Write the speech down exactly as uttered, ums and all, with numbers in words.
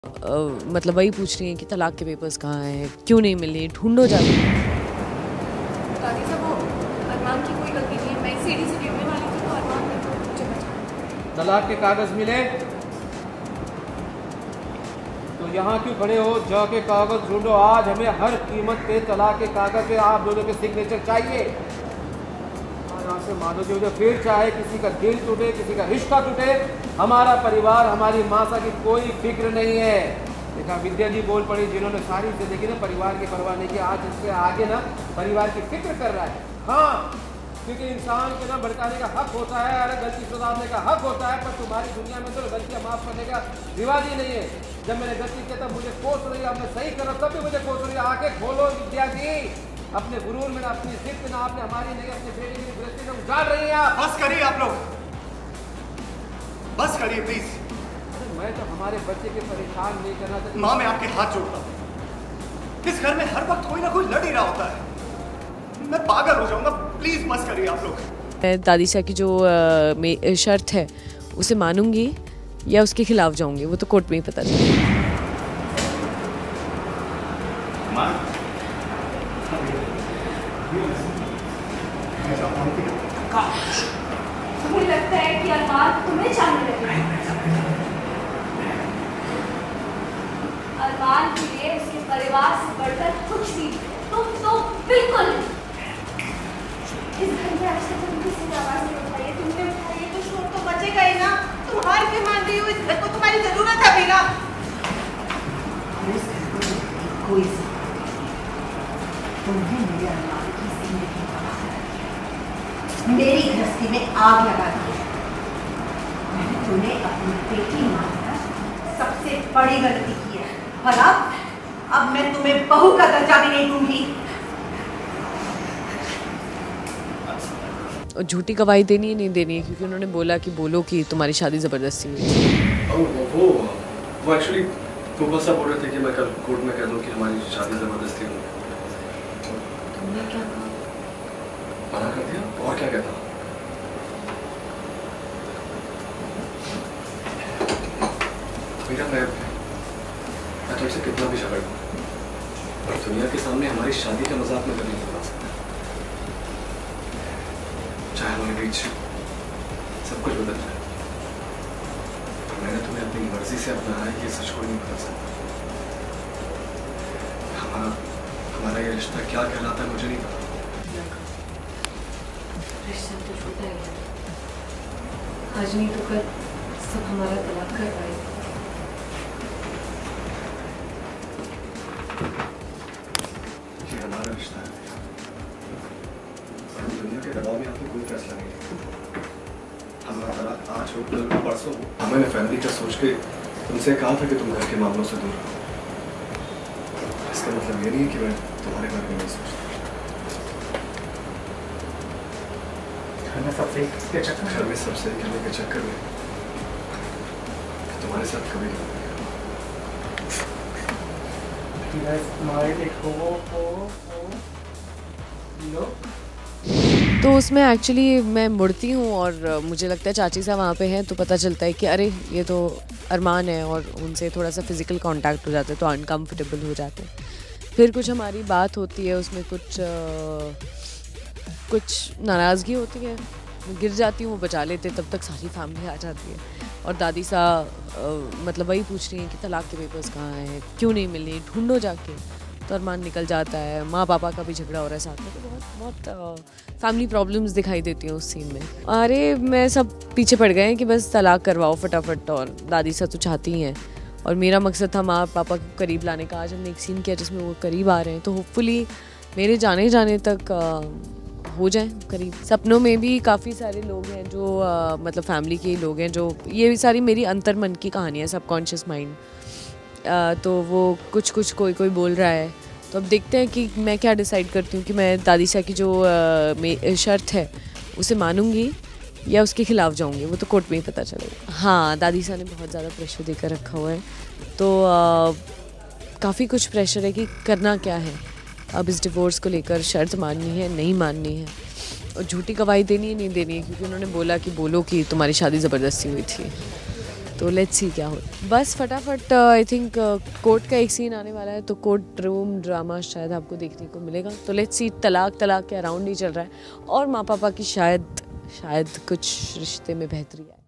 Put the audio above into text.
अ, मतलब वही पूछ रही हैं कि तलाक के पेपर्स कहाँ हैं, क्यों नहीं मिले, ढूंढो जाके। दादी साहब वो अरमान की कोई गलती नहीं है, मैं सीढ़ी से गिरने वाली थी तो अरमान ने तो मुझे बचाया। तलाक के कागज मिले तो यहाँ क्यों खड़े हो? जाके कागज ढूंढो। आज हमें हर कीमत पे तलाक के कागज पे आप दोनों के सिग्नेचर चाहिए। यहाँ से मानो जी मुझे फिर चाहे किसी का दिल टूटे, किसी का रिश्ता टूटे, हमारा परिवार, हमारी मासा की कोई फिक्र नहीं है। देखा विद्या जी बोल पड़ी, जिन्होंने सारी जिंदगी ना परिवार की परवाह नहीं की, आज इससे आगे ना परिवार की फिक्र कर रहा है। हाँ, क्योंकि इंसान को ना भड़काने का हक होता है, अरे गलती सुधारने का हक होता है, पर तुम्हारी दुनिया में तो गलतियां माफ करने का रिवाज ही नहीं है। जब मैंने गलती किया तब मुझे कोस रही, आपने सही करा तब भी मुझे कोस रही। आके खोलो विद्या जी, अपने गुरूर में ना, अपनी जिद में ना, आपने हमारी नहीं, अपने बेटे की गृहस्थी में उजाड़ रही हैं आप। बस करिए आप लोग, बस करिए प्लीज। मैं तो हमारे बच्चे के परेशान नहीं करना चाहता। माँ, मैं आपके हाथ जोड़ता हूँ, इस घर में हर वक्त कोई ना कोई लड़ ही रहा होता है, मैं पागल हो जाऊंगा। प्लीज बस करिए आप लोग। मैं दादी सा की जो आ, में शर्त है उसे मानूंगी या उसके खिलाफ जाऊंगी, वो तो कोर्ट में ही पता चलेगा। मुझे लगता है कि अरमान तुम्हें जानने लगे। अरमान के लिए उसके परिवार से बढ़कर कुछ भी तुम तो बिल्कुल इस घर में आज तक तुम किसी की आवाज नहीं उठाई है, तुमने उठाई है तो शोर तो बचेगा ही ना। तुम हार के मान रही हो, इस घर को तुम्हारी जरूरत है भी ना। इस घर को कोई तुम्हें मेरे अरमान की जिंदगी बर्बाद कर, मेरी गृहस्थी में आग लगा दी। मैंने तुम्हें अपनी बेटी मानकर सबसे बड़ी गलती की है, और अब अब मैं तुम्हें बहू का दर्जा भी नहीं दूंगी। और झूठी गवाही देनी है नहीं देनी है, क्योंकि उन्होंने बोला कि बोलो कि तुम्हारी शादी ज़बरदस्ती हुई थी। वो वो वो एक्चुअली वो बस आप बोल रहे थे कि मैं कल कोर्ट में कह दूं कि हमारी शादी ज़बरदस्ती हुई। तुमने क्या कहा? मना कर दिया, और क्या कहता? मेरा मैं मैं तुमसे कितना भी झगड़ लूं, पर दुनिया के सामने हमारी शादी का मजाक में कभी नहीं बना सकता। चाहे हमारे बीच सब कुछ बदल जाए, पर मैंने तुम्हें अपनी मर्जी से अपनाया है, ये सच को नहीं बदल सकता। हमारा हमारा ये रिश्ता क्या कहलाता है मुझे नहीं पता। रिश्ता तो छूटा ही है, आज नहीं तो कल सब हमारा तलाक कर पाएंगे। ये हमारा रिश्ता है, और दुनिया के दबाव में आपने कोई फैसला नहीं लिया। हमारा तलाक आज हो, कल हो, परसों हो। मैंने फैमिली का सोच के तुमसे कहा था कि तुम घर के मामलों से दूर रहो। इसका मतलब ये नहीं है कि मैं तुम्हारे बारे में नहीं सोचता। घर में सबसे के चक्कर घर में सबसे कहने के चक्कर में तुम्हारे साथ कभी नहीं तो उसमें एक्चुअली मैं मुड़ती हूँ और मुझे लगता है चाची साहब वहाँ पे हैं, तो पता चलता है कि अरे ये तो अरमान है, और उनसे थोड़ा सा फिज़िकल कांटेक्ट हो जाता है तो अनकम्फर्टेबल हो जाते हैं। फिर कुछ हमारी बात होती है, उसमें कुछ आ, कुछ नाराज़गी होती है, गिर जाती हूँ, वो बचा लेते, तब तक सारी फैमिली आ जाती है। और दादी सा मतलब वही पूछ रही हैं कि तलाक के पेपर्स कहाँ हैं, क्यों नहीं मिले, ढूंढो जाके। तो अरमान निकल जाता है, माँ पापा का भी झगड़ा हो रहा है साथ में, तो बहुत बहुत फैमिली प्रॉब्लम्स दिखाई देती हैं उस सीन में। अरे मैं सब पीछे पड़ गए हैं कि बस तलाक करवाओ फटाफट, और दादी सा तो चाहती हैं, और मेरा मकसद था माँ पापा को करीब लाने का। आज हमने एक सीन किया जिसमें वो करीब आ रहे हैं, तो होपफुली मेरे जाने जाने तक आ, हो जाए करीब। सपनों में भी काफ़ी सारे लोग हैं जो आ, मतलब फैमिली के लोग हैं, जो ये सारी मेरी अंतर मन की कहानी है, सबकॉन्शियस माइंड। तो वो कुछ कुछ कोई कोई बोल रहा है, तो अब देखते हैं कि मैं क्या डिसाइड करती हूँ कि मैं दादी सा की जो आ, में शर्त है उसे मानूंगी या उसके खिलाफ जाऊंगी, वो तो कोर्ट में ही पता चलेगा। हाँ, दादी सा ने बहुत ज़्यादा प्रेशर देकर रखा हुआ है, तो काफ़ी कुछ प्रेशर है कि करना क्या है। अब इस डिवोर्स को लेकर शर्त माननी है, नहीं माननी है, और झूठी गवाही देनी है नहीं देनी है, क्योंकि उन्होंने बोला कि बोलो कि तुम्हारी शादी ज़बरदस्ती हुई थी। तो लेट्स सी क्या हो। बस फटाफट आई थिंक कोर्ट का एक सीन आने वाला है, तो कोर्ट रूम ड्रामा शायद आपको देखने को मिलेगा। तो लेट्स सी, तलाक तलाक के अराउंड ही चल रहा है और माँ पापा की शायद शायद कुछ रिश्ते में बेहतरी आए।